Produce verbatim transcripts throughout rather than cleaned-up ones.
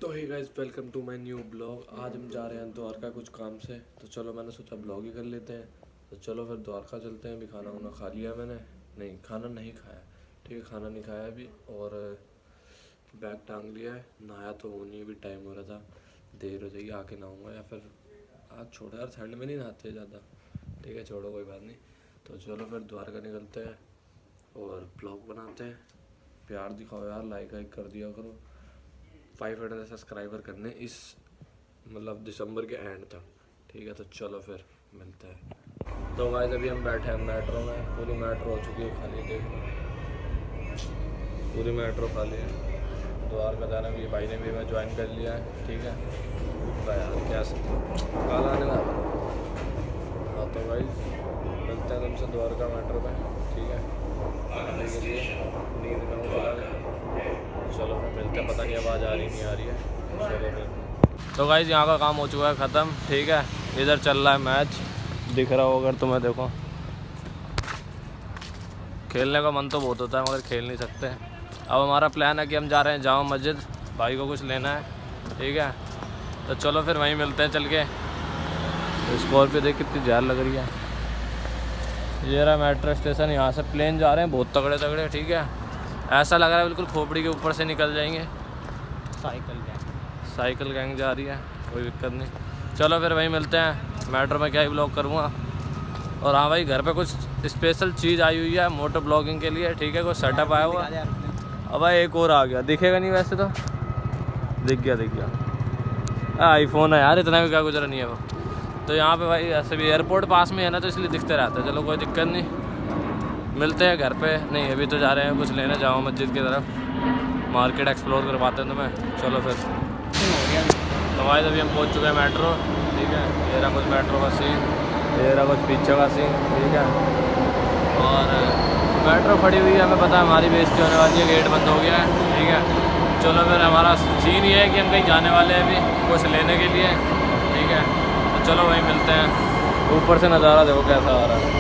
तो hey guys, welcome to my new blog. आज हम जा रहे हैं द्वारका कुछ काम से, तो चलो मैंने सोचा ब्लॉग ही कर लेते हैं। तो चलो फिर द्वारका चलते हैं। अभी खाना वाना खा लिया मैंने, नहीं खाना नहीं खाया, ठीक है, खाना नहीं खाया अभी। और बैग टांग लिया है, नहाया तो वो नहीं, अभी टाइम हो रहा था, देर हो जाएगी, आके नहाऊंगा। या फिर आज छोड़ो यार, ठंड में नहीं नहाते ज़्यादा, ठीक है, छोड़ो कोई बात नहीं। तो चलो फिर द्वारका निकलते हैं और ब्लॉग बनाते हैं। प्यार दिखाओ यार, लाइक वाइक कर दिया करो। फाइव हंड्रेड सब्सक्राइबर करने इस मतलब दिसंबर के एंड तक, ठीक है। तो चलो फिर मिलते हैं। तो गाइस अभी हम बैठे हैं मेट्रो में, पूरी मेट्रो हो चुकी है खाली, देख पूरी मेट्रो खाली है। द्वारका जाना भी भाई ने भी मैं ज्वाइन कर लिया है, ठीक है। तो यार क्या काल आने लगा। हाँ तो गाइस मिलते हैं तुमसे द्वारका मेट्रो में, ठीक है। आने के लिए नींद में हूँ, चलो फिर मिलते हैं। पता नहीं आवाज़ आ रही नहीं आ रही है, चलो फिर। तो गाइस यहाँ का काम हो चुका है ख़त्म, ठीक है। इधर चल रहा है मैच, दिख रहा हो अगर तुम्हें, देखो। खेलने का मन तो बहुत होता है मगर खेल नहीं सकते। अब हमारा प्लान है कि हम जा रहे हैं जामा मस्जिद, भाई को कुछ लेना है, ठीक है। तो चलो फिर वहीं मिलते हैं चल के। स्कॉर्पियो देख कितनी जार लग रही है। ये रहा मेट्रो स्टेशन, यहाँ से प्लेन जा रहे हैं बहुत तगड़े तगड़े, ठीक है। ऐसा लग रहा है बिल्कुल खोपड़ी के ऊपर से निकल जाएंगे। साइकिल गैंग साइकिल गैंग जा रही है, कोई दिक्कत नहीं। चलो फिर वहीं मिलते हैं। मेट्रो में क्या ही ब्लॉग करूँगा। और हाँ भाई, घर पे कुछ स्पेशल चीज़ आई हुई है मोटो ब्लॉगिंग के लिए, ठीक है। कुछ सेटअप आया हुआ। अब भाई एक और आ गया, दिखेगा नहीं वैसे तो, दिख गया दिख गया आईफोन है यार, इतना भी क्या गुजरा नहीं है वो। तो यहाँ पे भाई ऐसे भी एयरपोर्ट पास में है ना, तो इसलिए दिखते रहते हैं। चलो कोई दिक्कत नहीं, मिलते हैं घर पे। नहीं अभी तो जा रहे हैं कुछ लेने जामा मस्जिद की तरफ, मार्केट एक्सप्लोर करवाते हैं तुम्हें। चलो फिर। तो भाई अभी हम पहुँच चुके हैं मेट्रो, ठीक है। ये रहा कुछ मेट्रो का सीन, ये रहा कुछ पीछे का सीन, ठीक है। और मेट्रो खड़ी हुई है, हमें पता है हमारी बेइज्जती होने वाली है, गेट बंद हो गया है, ठीक है। चलो फिर हमारा सीन ये है कि हम कहीं जाने वाले हैं अभी कुछ लेने के लिए, ठीक है। तो चलो वहीं मिलते हैं। ऊपर से नज़ारा देखो कैसा आ रहा है।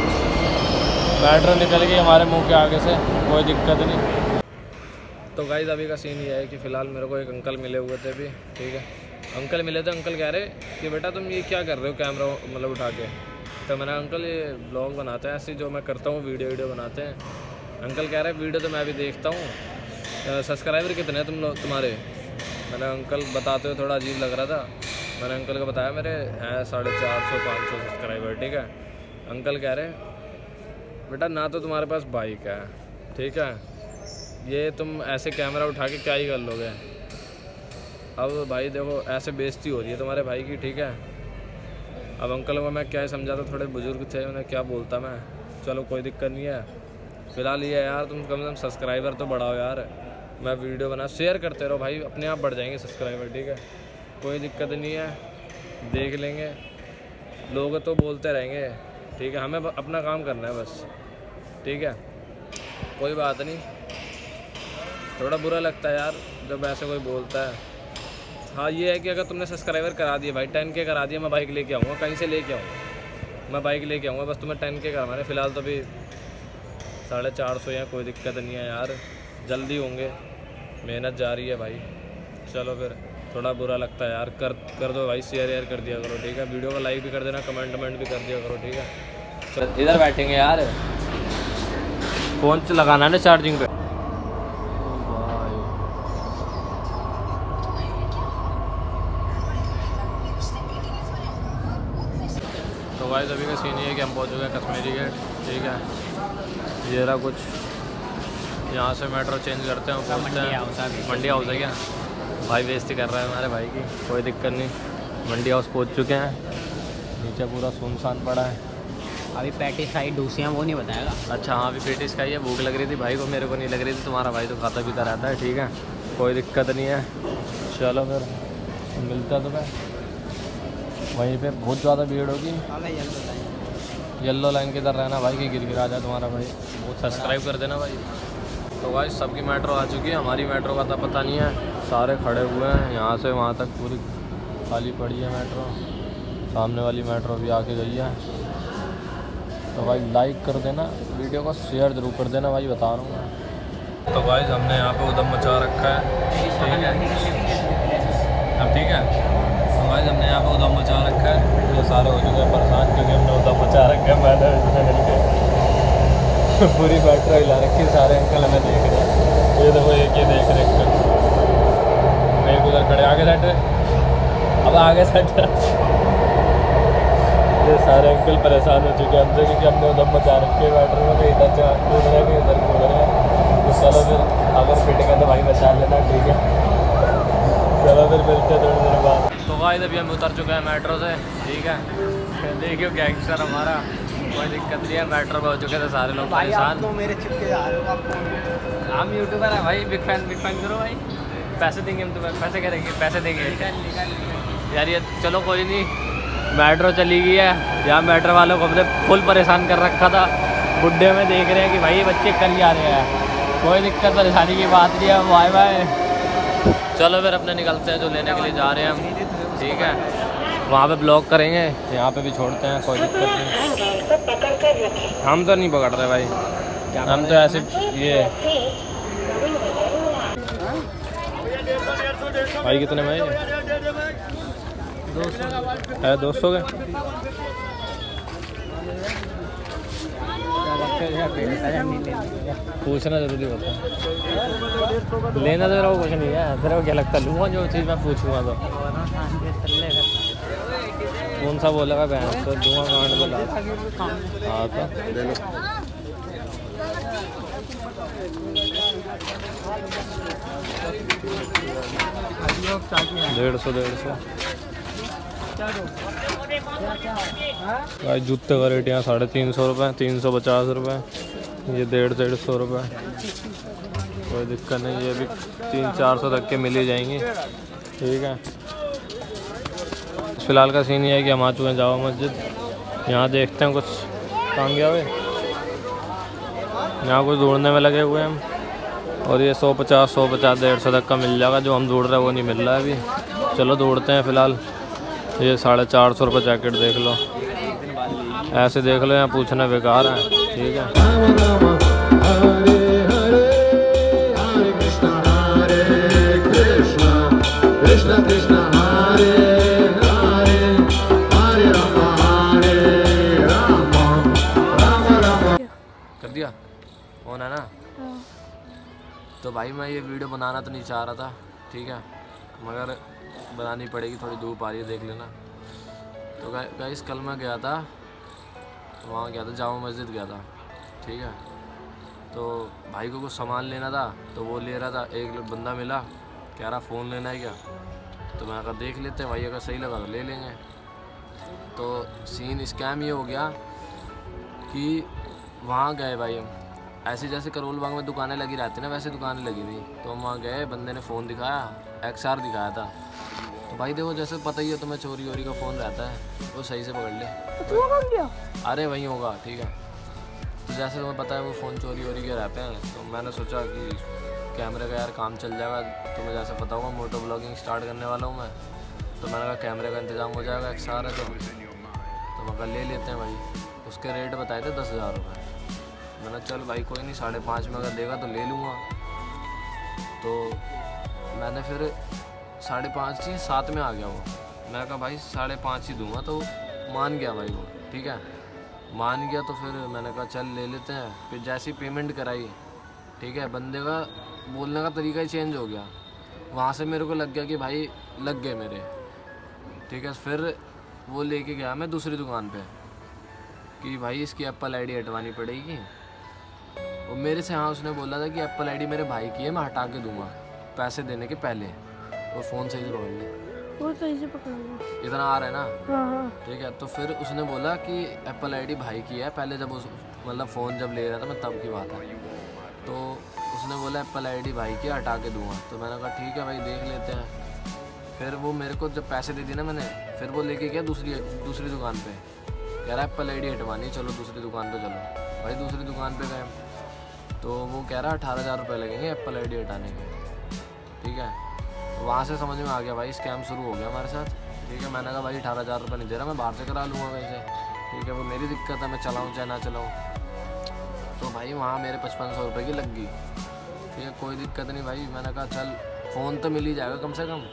मेट्रो निकल गई हमारे मुंह के आगे से, कोई दिक्कत नहीं। तो गाइस अभी का सीन ये है कि फ़िलहाल मेरे को एक अंकल मिले हुए थे अभी, ठीक है। अंकल मिले थे, अंकल कह रहे कि बेटा तुम ये क्या कर रहे हो कैमरा मतलब उठा के। तो मैंने अंकल ये ब्लॉग बनाते हैं ऐसे जो मैं करता हूँ, वीडियो वीडियो बनाते हैं। अंकल कह रहे हैं वीडियो तो मैं भी देखता हूँ, सब्सक्राइबर कितने हैं तुम लोग तुम्हारे। मैंने अंकल बताते हुए थोड़ा अजीब लग रहा था, मैंने अंकल को बताया मेरे हैं साढ़े चार सौ पाँच सौ सब्सक्राइबर, ठीक है। अंकल कह रहे बेटा ना तो तुम्हारे पास बाइक है, ठीक है, ये तुम ऐसे कैमरा उठा के क्या ही कर लोगे। अब भाई देखो ऐसे बेइज्जती हो रही है तुम्हारे भाई की, ठीक है। अब अंकल को मैं क्या ही समझाता, थोड़े बुजुर्ग थे, उन्हें क्या बोलता मैं। चलो कोई दिक्कत नहीं है। फ़िलहाल ये है यार, तुम कम से कम सब्सक्राइबर तो बढ़ाओ यार। मैं वीडियो बना शेयर करते रहो भाई, अपने आप बढ़ जाएंगे सब्सक्राइबर, ठीक है। कोई दिक्कत नहीं है, देख लेंगे, लोग तो बोलते रहेंगे, ठीक है। हमें अपना काम करना है बस, ठीक है। कोई बात नहीं, थोड़ा बुरा लगता है यार जब ऐसे कोई बोलता है। हाँ ये है कि अगर तुमने सब्सक्राइबर करा दिए भाई, टेन के करा दिए, मैं बाइक लेके आऊँगा, कहीं से लेके आऊँगा, मैं बाइक लेके आऊँगा, बस तुम्हें टेन के करवाने। फ़िलहाल तो अभी साढ़े चार सौ या कोई दिक्कत नहीं है यार, जल्दी होंगे, मेहनत जारी है भाई। चलो फिर, थोड़ा बुरा लगता है यार, कर कर दो भाई, शेयर यार कर दिया करो, ठीक है। वीडियो को लाइक भी कर देना, कमेंट कमेंट भी कर दिया करो, ठीक है। इधर बैठेंगे यार, फ़ोन लगाना है ना चार्जिंग पे। तो भाई अभी का सीन ये है कि हम पहुँच चुके हैं कश्मीरी गेट, ठीक है। ये रहा कुछ, यहाँ से मेट्रो चेंज करते हैं, पहुँचते हैं मंडी हाउस है क्या। भाई बेइज्जती कर रहा है हमारे भाई की, कोई दिक्कत नहीं। मंडी हाउस पहुँच चुके हैं, नीचे पूरा सुनसान पड़ा है। अभी पैटिस खाई, डूसियाँ वो नहीं बताएगा। अच्छा हाँ अभी पैटिस खाई है, भूख लग रही थी भाई को, मेरे को नहीं लग रही थी। तुम्हारा भाई तो खाता पीता रहता है, ठीक है, कोई दिक्कत नहीं है। चलो फिर मिलता है तुम्हें वहीं पे। बहुत ज़्यादा भीड़ होगी, येल्लो लाइन की तरह रहना भाई, कि गिर गिरा जाए तुम्हारा भाई। बहुत सब्सक्राइब कर देना भाई। तो भाई सबकी मेट्रो आ चुकी है, हमारी मेट्रो का तो पता नहीं है, सारे खड़े हुए हैं, यहाँ से वहाँ तक पूरी खाली पड़ी है मेट्रो। सामने वाली मेट्रो भी आके गई है। तो भाई लाइक कर देना, वीडियो को शेयर ज़रूर कर देना भाई, बता रहा हूँ मैं। तो भाई हमने यहाँ पे उधम मचा रखा है, ठीक है। अब ठीक है। तो भाई हमने यहाँ पे उदम मचा रखा है, ये सारे हो चुके हैं परेशान क्योंकि हमने उदम मचा रखा है। मैंने इसमें मिल के पूरी मेट्रो हिला रखी है। सारे अंकल हमें देख रहे हैं, ये देखो एक ये देख रहे हैं, एक उधर खड़े आगे सेट, अब आगे सेट। ये सारे अंकल परेशान हो चुके हैं हमसे क्योंकि हमने उदम मचा रखी है मेट्रो में, कहीं इधर से कूद रहे हैं, इधर कूद रहे हैं। तो चलो फिर अगर फिट है तो भाई बचा लेना, ठीक है। चलो फिर मिलते हैं थोड़ी देर बाद। तो भाई अभी हम उतर चुके हैं मेट्रो से, ठीक है। देखियो गैंगस्टर हमारा, कोई दिक्कत नहीं है। मेट्रो पे हो चुके थे सारे लोग परेशान। तो मेरे चिपके जा रहे हो आप, हम यूट्यूबर हैं भाई, बिग फैन बिग फैन करो भाई। पैसे देंगे हम तुम्हें, पैसे करेंगे, पैसे देंगे यार। ये चलो कोई नहीं, मेट्रो चली गई है। यहाँ मेट्रो वालों को हमने फुल परेशान कर रखा था। बुड्ढे में देख रहे हैं कि भाई ये बच्चे कल जा रहे हैं, कोई दिक्कत परेशानी की बात नहीं है। Bye bye. चलो फिर अपने निकलते हैं, जो लेने के लिए जा रहे हैं हम, ठीक है। वहाँ पे ब्लॉक करेंगे, यहाँ पे भी छोड़ते हैं, कोई दिक्कत नहीं। हम तो नहीं पकड़ रहे भाई, हम तो ऐसे ये भाई। कितने में दो सौ है, दो सौ के पूछना जरूरी होता है। लेना तो मेरा कुछ नहीं है, तेरे को क्या लगता है लूँगा जो चीज़ मैं पूछूंगा तो। कौन सा बोलेगा बहन तो दूँगा कांड बोला। हाँ तो ले लो। डेढ़ सौ डेढ़ सौ भाई। जूते का रेट यहाँ साढ़े तीन सौ रुपये, तीन सौ पचास रुपये। ये डेढ़ डेढ़ सौ रुपये, कोई दिक्कत नहीं। ये भी तीन चार सौ तक के मिल ही जाएंगे, ठीक है। फ़िलहाल का सीन ये है कि हम आ चुके हैं जामा मस्जिद। यहाँ देखते हैं कुछ काम गया हुए, यहाँ कुछ ढूंढने में लगे हुए हैं हम। और ये सौ पचास सौ पचास डेढ़ सौ तक का मिल जाएगा। जो हम ढूंढ रहे हैं वो नहीं मिल रहा है अभी। चलो ढूंढते हैं फ़िलहाल। ये साढ़े चार सौ रुपये जैकेट देख लो, ऐसे देख लो, यहाँ पूछना बेकार है, ठीक है। कर दिया फोन है ना। तो भाई मैं ये वीडियो बनाना तो नहीं चाह रहा था, ठीक है, मगर बनानी पड़ेगी, थोड़ी धूप आ रही है, देख लेना। तो गाइस कल मैं गया था, वहाँ गया था, जामा मस्जिद गया था, ठीक है। तो भाई को कुछ सामान लेना था, तो वो ले रहा था। एक बंदा मिला, कह रहा फ़ोन लेना है क्या। तो मैं कहा देख लेते हैं भाई, अगर सही लगा तो ले लेंगे। तो सीन स्कैम ये हो गया कि वहाँ गए भाई हम, ऐसे जैसे करोल बाग में दुकानें लगी रहती ना, वैसे दुकानें लगी थी। तो हम वहाँ गए, बंदे ने फ़ोन दिखाया, एक्स आर दिखाया था। तो भाई देखो जैसे पता ही है तुम्हें, चोरी वोरी का फ़ोन रहता है, वो सही से पकड़ ले। तो अरे वही होगा, ठीक है। तो जैसे तुम्हें पता है वो फ़ोन चोरी वोरी के रहते हैं, तो मैंने सोचा कि कैमरे का यार काम चल जाएगा। तुम्हें जैसे पता होगा मोटो ब्लॉगिंग स्टार्ट करने वाला हूँ मैं, तो मैंने कहा कैमरे का इंतज़ाम हो जाएगा, एक्स आर है तो तो मैं कहा ले लेते हैं भाई। उसके रेट बताए थे दस हज़ार रुपये। मैंने चल भाई कोई नहीं, साढ़े पाँच में अगर देगा तो ले लूँगा। तो मैंने फिर साढ़े पाँच ही सात में आ गया वो। मैंने कहा भाई साढ़े पाँच ही दूंगा, तो मान गया भाई वो, ठीक है, मान गया। तो फिर मैंने कहा चल ले लेते हैं। फिर जैसी पेमेंट कराई, ठीक है, बंदे का बोलने का तरीका ही चेंज हो गया। वहाँ से मेरे को लग गया कि भाई लग गए मेरे, ठीक है। फिर वो लेके गया मैं दूसरी दुकान पे कि भाई इसकी एप्पल आईडी हटवानी पड़ेगी। वो मेरे से हाँ उसने बोला था कि एप्पल आईडी मेरे भाई की है, मैं हटा के दूंगा पैसे देने के पहले। वो फ़ोन सही से पकड़ ले, वो सही से पकड़ इतना आ रहा है ना, हाँ। ठीक है। तो फिर उसने बोला कि एप्पल आईडी भाई की है, पहले जब उस मतलब फ़ोन जब ले रहा था मैं तब की बात है। तो उसने बोला एप्पल आईडी भाई की हटा के दूंगा। तो मैंने कहा ठीक है भाई देख लेते हैं। फिर वो मेरे को जब पैसे दे दिए ना मैंने, फिर वो लेके गया दूसरी दूसरी दुकान पे, कह रहा एप्पल आईडी हटवानी, चलो दूसरी दुकान पे चलो। भाई दूसरी दुकान पे गए, तो वो कह रहा अठारह हज़ार रुपये लगेंगे एप्पल आईडी हटाने के, ठीक है। वहाँ से समझ में आ गया भाई स्कैम शुरू हो गया हमारे साथ, ठीक है। मैंने कहा भाई अठारह हज़ार रुपये नहीं दे रहा, मैं बाहर से करा लूँगा वैसे, ठीक है, वो मेरी दिक्कत है, मैं चलाऊँ चाहे ना चलाऊँ। तो भाई वहाँ मेरे पचपन सौ रुपये की लग गई, ठीक है, कोई दिक्कत नहीं भाई। मैंने कहा चल फ़ोन तो मिल ही जाएगा कम से कम,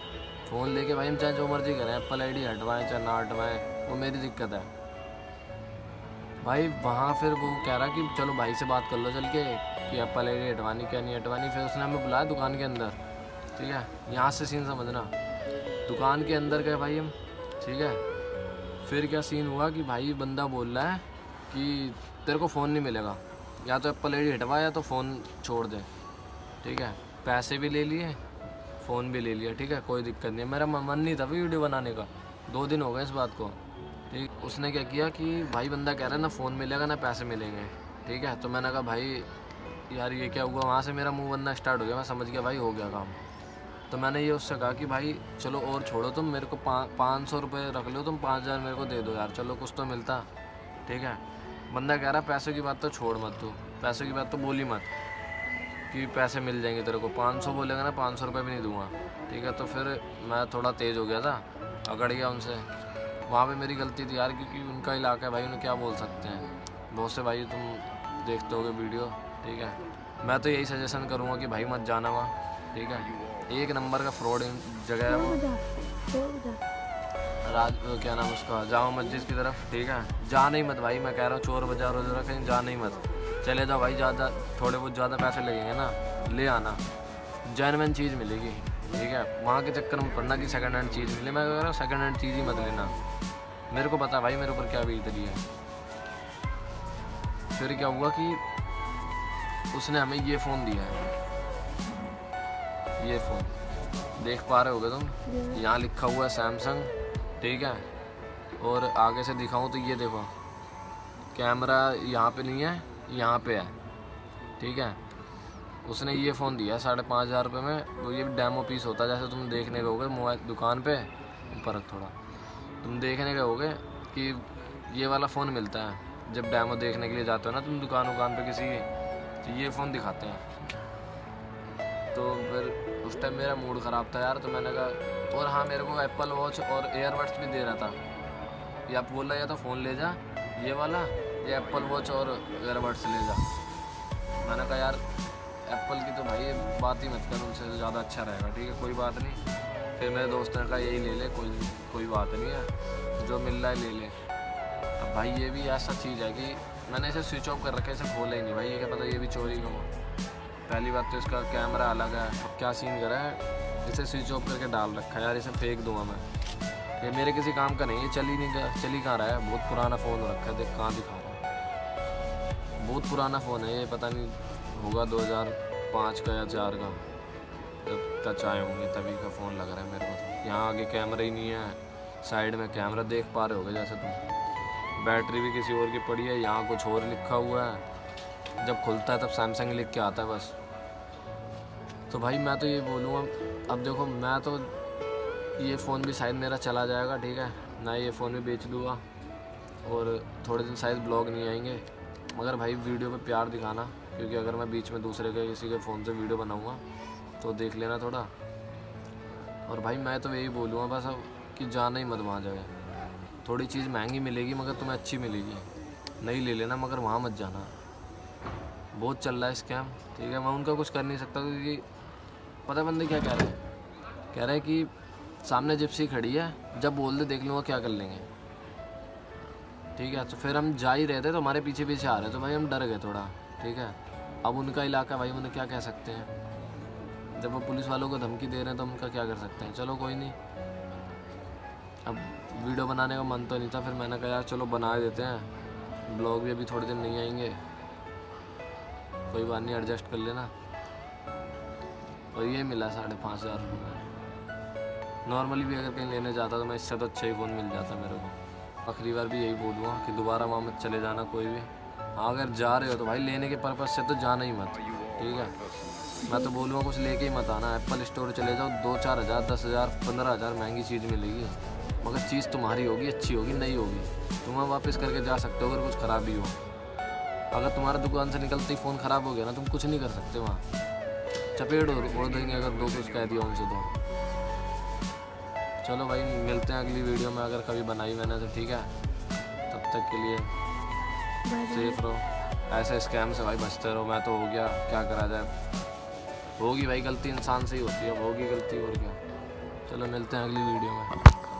फ़ोन लेके भाई हम चाहे जो मर्जी करें, एप्पल आईडी हटवाएं चाहे ना हटवाएं, वो मेरी दिक्कत है भाई। वहाँ फिर वो कह रहा कि चलो भाई से बात कर लो चल के कि एप्पल आईडी हटवानी क्या नहीं हटवानी। फिर उसने हमें बुलाया दुकान के अंदर, ठीक है, यहाँ से सीन समझना, दुकान के अंदर गए भाई हम, ठीक है। फिर क्या सीन हुआ कि भाई बंदा बोल रहा है कि तेरे को फ़ोन नहीं मिलेगा, या तो एप्पल आईडी हटवा या तो फ़ोन छोड़ दे, ठीक है। पैसे भी ले लिए, फ़ोन भी ले लिया, ठीक है, कोई दिक्कत नहीं है। मेरा मन नहीं था वीडियो बनाने का, दो दिन हो गए इस बात को, ठीक। उसने क्या किया कि भाई बंदा कह रहा है ना फ़ोन मिलेगा ना पैसे मिलेंगे, ठीक है। तो मैंने कहा भाई यार ये क्या हुआ, वहाँ से मेरा मुंह बनना स्टार्ट हो गया, मैं समझ गया भाई हो गया काम। तो मैंने ये उससे कहा कि भाई चलो और छोड़ो, तुम मेरे को पाँच सौ रुपये रख लो, तुम पाँच हज़ार मेरे को दे दो यार, चलो कुछ तो मिलता, ठीक है। बंदा कह रहा पैसों की बात तो छोड़ मत, तू पैसों की बात तो बोली मत कि पैसे मिल जाएंगे तेरे को, पाँच सौ बोलेगा ना पाँच सौ रुपये भी नहीं दूंगा, ठीक है। तो फिर मैं थोड़ा तेज़ हो गया था, अकड़ गया उनसे। वहाँ पे मेरी गलती थी यार, क्योंकि उनका इलाका है भाई, उन्हें क्या बोल सकते हैं। बहुत से भाई तुम देखते होगे वीडियो, ठीक है। मैं तो यही सजेशन करूँगा कि भाई मत जाना वहाँ, ठीक है। एक नंबर का फ्रॉड जगह है वो, राज क्या नाम उसका, जामा मस्जिद की तरफ, ठीक है। जा नहीं मत भाई, मैं कह रहा हूँ चोर बाजार वगैरह कहीं जा नहीं मत, चले जाओ भाई, ज़्यादा थोड़े बहुत ज़्यादा पैसे लगेंगे ना, ले आना, जेन्युइन चीज़ मिलेगी, ठीक है। वहाँ के चक्कर में पड़ना कि सेकंड हैंड चीज़ मिले, मैं कह रहा हूँ सेकंड हैंड चीज़ ही मत लेना, मेरे को पता भाई मेरे ऊपर क्या बीतती है। फिर क्या हुआ कि उसने हमें ये फ़ोन दिया है, ये फ़ोन देख पा रहे होगे तुम, यहाँ लिखा हुआ है सैमसंग, ठीक है। और आगे से दिखाऊं तो ये देखो कैमरा यहाँ पे नहीं है, यहाँ पे है, ठीक है। उसने ये फ़ोन दिया साढ़े पाँच हज़ार रुपये में, वो ये डेमो पीस होता है, जैसे तुम देखने गए होगे मोबाइल दुकान पे, ऊपर थोड़ा तुम देखने गए होगे कि ये वाला फ़ोन मिलता है जब डेमो देखने के लिए जाते हो ना तुम दुकान वुकान पे किसी, तो ये फ़ोन दिखाते हैं। तो फिर उस टाइम मेरा मूड ख़राब था यार, तो मैंने कहा, और हाँ मेरे को एप्पल वॉच और एयरबड्स भी दे रहा था, या आप बोल रहा या तो फ़ोन ले जा ये वाला, या एप्पल वॉच और एयरबड्स ले जा। मैंने कहा यार एप्पल की तो भाई बात ही मत कर, उनसे तो ज़्यादा अच्छा रहेगा, ठीक है, कोई बात नहीं। फिर मेरे दोस्त ने कहा यही ले ले, कोई कोई बात नहीं है, जो मिल रहा है ले ले। अब भाई ये भी ऐसा चीज़ है कि मैंने इसे स्विच ऑफ कर रखा है, इसे खोला ही नहीं भाई, ये क्या पता ये भी चोरी का हो। पहली बात तो इसका कैमरा अलग है, अब क्या सीन करा है, इसे स्विच ऑफ करके डाल रखा है यार, इसे फेंक दूँगा मैं, ये मेरे किसी काम का नहीं, ये चल ही नहीं गया, चल ही कहाँ रहा है, बहुत पुराना फ़ोन हो रखा है, देख कहाँ दिखा रहा है, बहुत पुराना फ़ोन है ये, पता नहीं होगा दो हज़ार पाँच का या चार का, जब टच आए होंगे तभी का फ़ोन लग रहा है मेरे को तो। यहाँ आगे कैमरा ही नहीं है, साइड में कैमरा देख पा रहे होगे जैसे तुम, बैटरी भी किसी और की पड़ी है, यहाँ कुछ और लिखा हुआ है, जब खुलता है तब सैमसंग लिख के आता है बस। तो भाई मैं तो ये बोलूँगा, अब देखो मैं तो ये फ़ोन भी शायद मेरा चला जाएगा, ठीक है, मैं ये फ़ोन भी बेच दूँगा और थोड़े दिन शायद ब्लॉग नहीं आएंगे, मगर भाई वीडियो पे प्यार दिखाना, क्योंकि अगर मैं बीच में दूसरे के किसी के फ़ोन से वीडियो बनाऊँगा तो देख लेना थोड़ा। और भाई मैं तो यही बोलूँगा बस अब कि जाना ही मत वहाँ जगह, थोड़ी चीज़ महंगी मिलेगी मगर तुम्हें अच्छी मिलेगी, नहीं ले लेना मगर वहाँ मत जाना, बहुत चल रहा है स्कैम, ठीक है। मैं उनका कुछ कर नहीं सकता, क्योंकि पता बंदे क्या कह रहे हैं, कह रहे हैं कि सामने जिप्सी खड़ी है, जब बोल दे देख लूँगा क्या कर लेंगे, ठीक है। तो फिर हम जा ही रहे थे तो हमारे पीछे पीछे आ रहे, तो भाई हम डर गए थोड़ा, ठीक है। अब उनका इलाका भाई, उन्हें क्या कह सकते हैं, जब वो पुलिस वालों को धमकी दे रहे हैं तो उनका क्या कर सकते हैं, चलो कोई नहीं। अब वीडियो बनाने का मन तो नहीं था, फिर मैंने कहा यार चलो बना देते हैं, ब्लॉग भी अभी थोड़े दिन नहीं आएंगे, कोई बात नहीं एडजस्ट कर लेना। और ये मिला साढ़े पाँच हज़ार रुपये, नॉर्मली भी अगर कहीं लेने जाता तो मैं इससे तो अच्छा ही फ़ोन मिल जाता मेरे को। आखिरी बार भी यही बोलूँगा कि दोबारा वहाँ मत चले जाना कोई भी, हाँ अगर जा रहे हो तो भाई लेने के पर्पज़ से तो जाना ही मत, ठीक है। मैं तो बोलूँगा कुछ लेके ही मत आना, एप्पल स्टोर चले जाओ, दो चार हज़ार दस हज़ार पंद्रह हज़ार महंगी चीज़ मिलेगी, मगर चीज़ तुम्हारी होगी, अच्छी होगी, नहीं होगी तुम्हें वापस करके जा सकते हो अगर कुछ ख़राबी हो। अगर तुम्हारा दुकान से निकलते ही फ़ोन ख़राब हो गया ना, तुम कुछ नहीं कर सकते, वहाँ चपेट उड़ देंगे अगर दो कुछ कह दिया उनसे तो। चलो भाई मिलते हैं अगली वीडियो में, अगर कभी बनाई मैंने तो, ठीक है। तब तक के लिए सेफ रहो, ऐसे स्कैम से भाई बचते रहो। मैं तो हो गया, क्या करा जाए, होगी भाई गलती इंसान से ही होती है, होगी गलती और क्या। चलो मिलते हैं अगली वीडियो में।